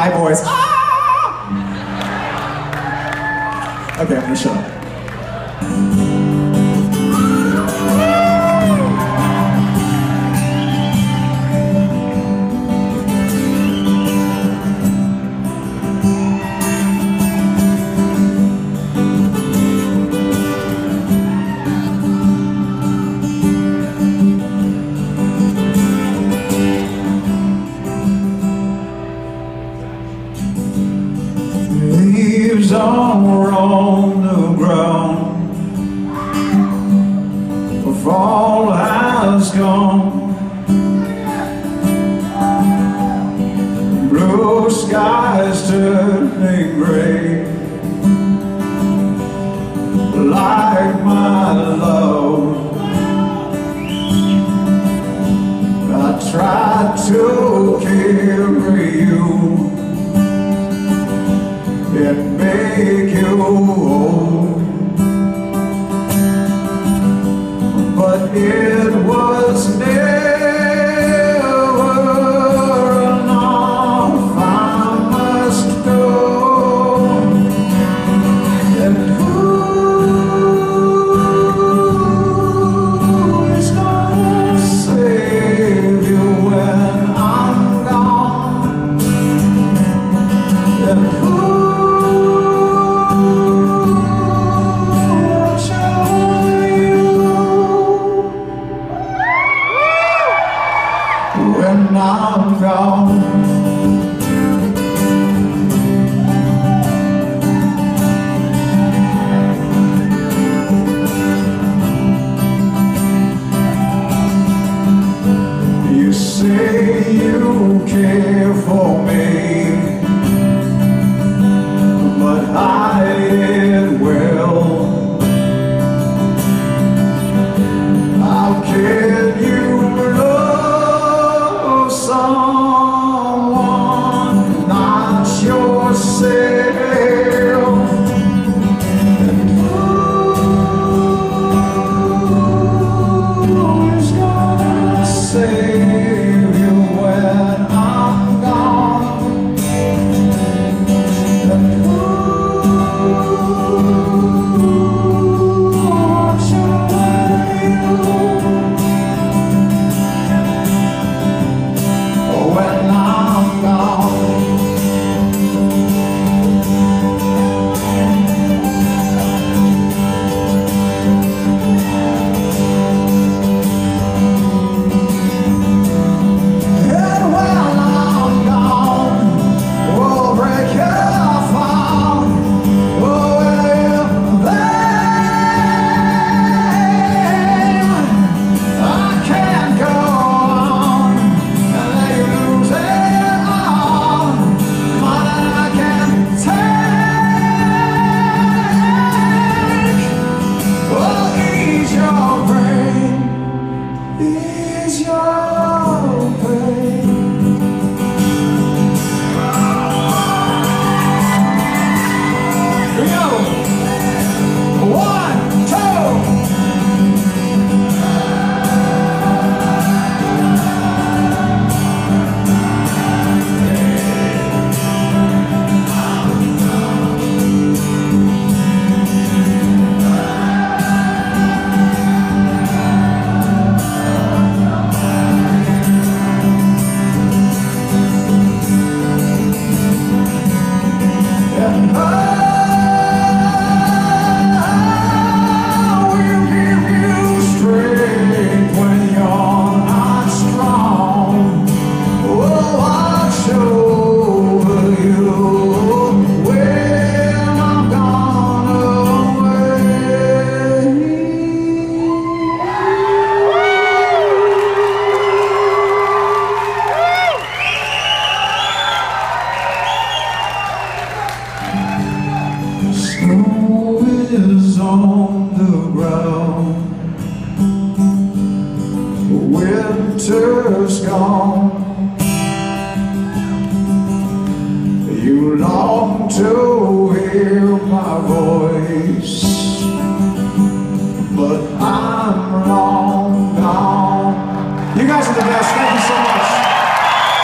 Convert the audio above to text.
high voice. Ah! Okay, I'm gonna shut up. Leaves are on the ground, the fall has gone, blue skies turning gray, like my love. I tried to carry you and make you whole, but it was never enough. I must go, and who is gonna save you when I'm gone? And who when I'm gone? You say you care for me, but I will. How can you love someone not yourself? And who is gonna save you when I'm gone? And who when I'm gone? And when I'm gone, we'll break your fall. Oh, well, then I can't go on and let you lose it all. Mine I can't take. Oh, ease your brain, ease your pain. Here we go. 1, 2. And I will give you strength when you're not strong. Oh, watch over you when I'm gone away. Snow is on the ground, winter's gone. You long to hear my voice